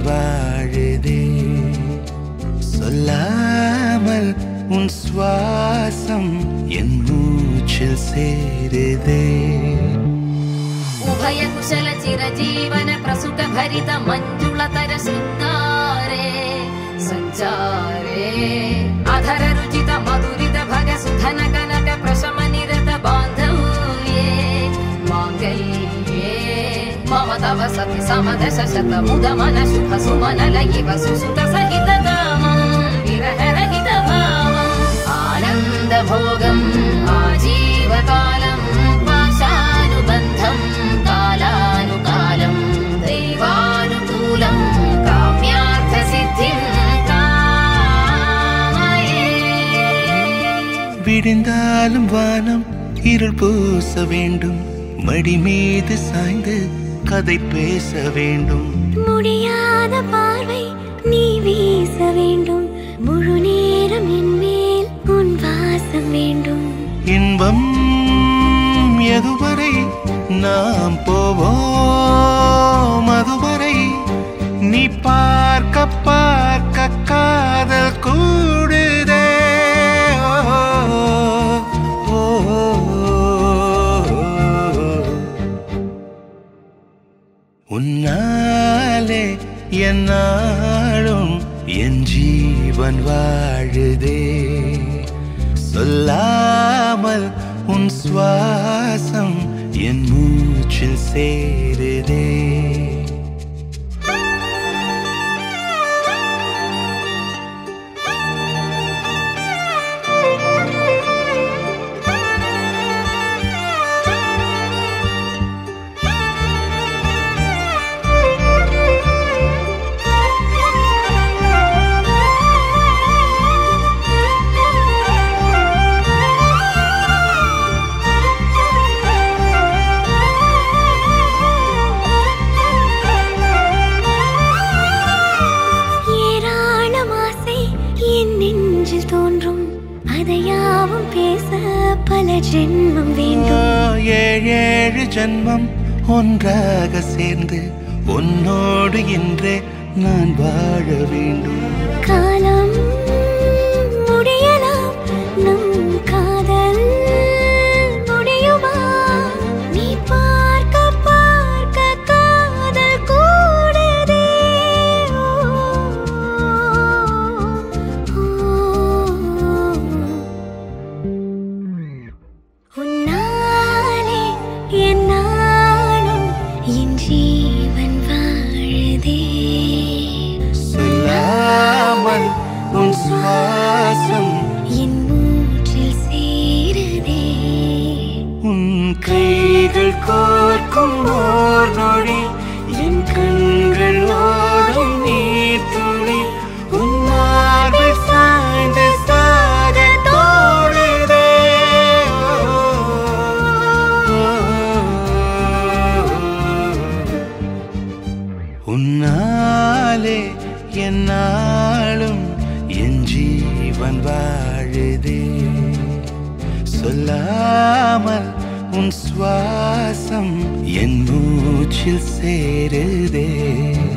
வாழுதே சொல்லாமல் உன் சுவாசம் என் மூச்சில் சேருதே उभय कुशल चिरजीवन प्रसुत भरित मंजुलतर शृंगारे संचारे अधर रुचित मधुरित भग सुधन कनक प्रशम निरत बांधव्ये मांगल्ये मम तव सति समदश शत मुद मन शुभ सुमन लयिव सुसुत सहित कामं विरह रहित भावं आनंद भोगं आजीवकालं पाशानुबन्धं कालानुकालं दैवानुकूलं काम्यार्थ सिद्धिं कामये விடிந்தாலும் வானம் இருள் பூச வேண்டும் மடி மீது சாய்ந்து கதை பேச வேண்டும் முடியாத பார்வை நீ வீச வேண்டும் முழு நேரம் என் மேல் உன் வாசம் வேண்டும் இன்பம் எதுவரை நாம் போவோம் அதுவரை நீ பார்க்க பார்க்க காதல் கூடுதே உன்னாலே என்னாலும் என் ஜீவன் வாழுதே சொல்லாமல் உன் சுவாசம் என் மூச்சில் சேருதே ஜென்மம் வேண்டும் ஏழு ஜென்மம் ஒன்றாக சேர்ந்து உன்னோடு இன்றே நான் வாழ வேண்டும் காலம் முடியலாம் நம் காதல் முடியுமா நீ பார்க்க பார்க்க காதல் கூடுதே உன்னாலே என்னாலும் என் ஜீவன் வாழுதே சொல்லாமல் உன் சுவாசம் என் மூச்சில் சேருதே உன் கைகள் கோர்க்கும் ஓர் நொடி என் கண்கள் ஓடும் நீர் துளி உன் மார்பில் சாய்ந்து சாக தோடுதே உன்னாலே என்னாலும் என் ஜீவன் வாழுதே சொல்லாமல் உன் சுவாசம் என் மூச்சில் சேருதே